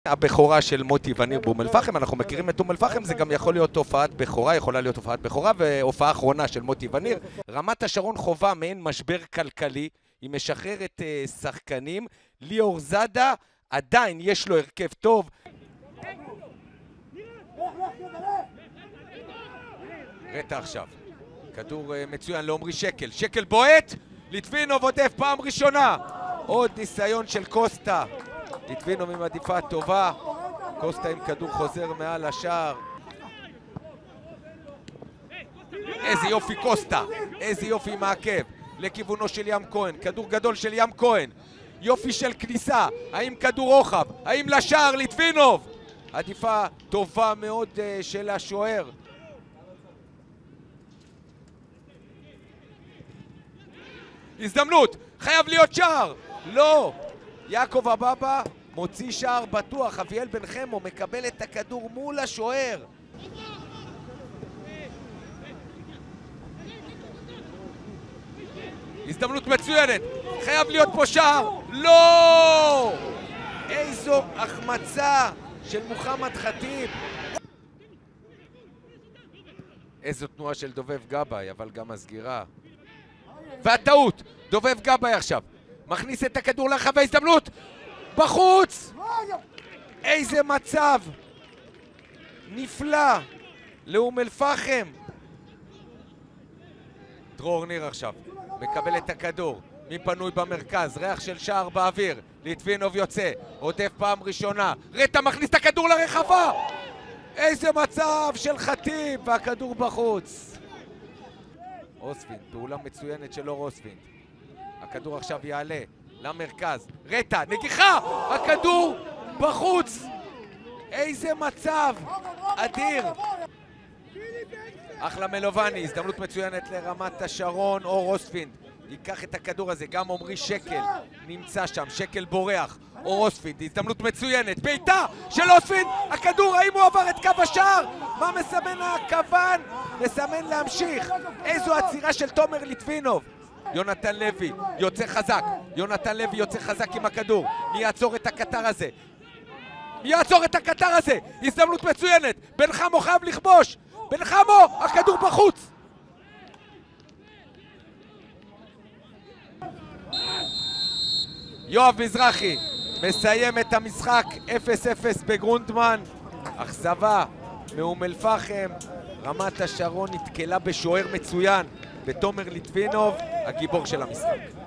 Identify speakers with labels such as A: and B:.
A: הבכורה של מוטי וניר באום אל-פחם, אנחנו מכירים את אום אל-פחם, זה גם יכול להיות הופעת בכורה, יכולה להיות הופעת בכורה והופעה אחרונה של מוטי וניר. רמת השרון חובה מעין משבר כלכלי, היא משחררת שחקנים, ליאור זאדה עדיין יש לו הרכב טוב. רטה עכשיו, כדור מצוין לעומרי שקל, שקל בועט, ליטבינוב עודף פעם ראשונה, עוד ניסיון של קוסטה, ליטבינוב עם עדיפה טובה, קוסטה עם כדור חוזר מעל השער. איזה יופי קוסטה, איזה יופי מעכב, לכיוונו של ים כהן, כדור גדול של ים כהן, יופי של כניסה, האם כדור רוחב, האם לשער ליטבינוב, עדיפה טובה מאוד של השוער. הזדמנות, חייב להיות שער, לא, יעקב אבבה מוציא שער בטוח, אביאל בן חמו מקבל את הכדור מול השוער. הזדמנות מצוינת, חייב להיות פה שער, לא! איזו החמצה של מוחמד חטיב. איזו תנועה של דובב גבאי, אבל גם הסגירה. והטעות, דובב גבאי עכשיו, מכניס את הכדור לרחבה, הזדמנות, בחוץ! איזה מצב נפלא לאום אל-פחם. דרור ניר עכשיו, מקבל את הכדור, מי פנוי במרכז, ריח של שער באוויר, ליטבינוב יוצא, עודף פעם ראשונה, רטה מכניס את הכדור לרחבה! איזה מצב של חטיב, והכדור בחוץ. רוספינד, פעולה מצוינת של אור רוספינד. הכדור עכשיו יעלה למרכז, רטה, נגיחה! הכדור בחוץ! איזה מצב אדיר! אחלה מלובני, הזדמנות מצוינת לרמת השרון, אור רוספינד ייקח את הכדור הזה, גם עומרי שקל נמצא שם, שקל בורח, אור רוספינד, הזדמנות מצוינת, בעיטה של רוספינד, הכדור, האם הוא עבר את קו השער? מה מסמן הכוון? מסמן להמשיך. איזו עצירה של תומר ליטבינוב. יונתן לוי יוצא חזק, יונתן לוי יוצא חזק עם הכדור, מי יעצור את הקטר הזה? מי יעצור את הקטר הזה? הזדמנות מצוינת, בן חמו חייב לכבוש, בן חמו, הכדור בחוץ. יואב מזרחי מסיים את המשחק 0-0 בגרונדמן. אכזבה מאום אל-פחם, רמת השרון נתקלה בשוער מצוין בתומר ליטבינוב, הגיבור של המשחק.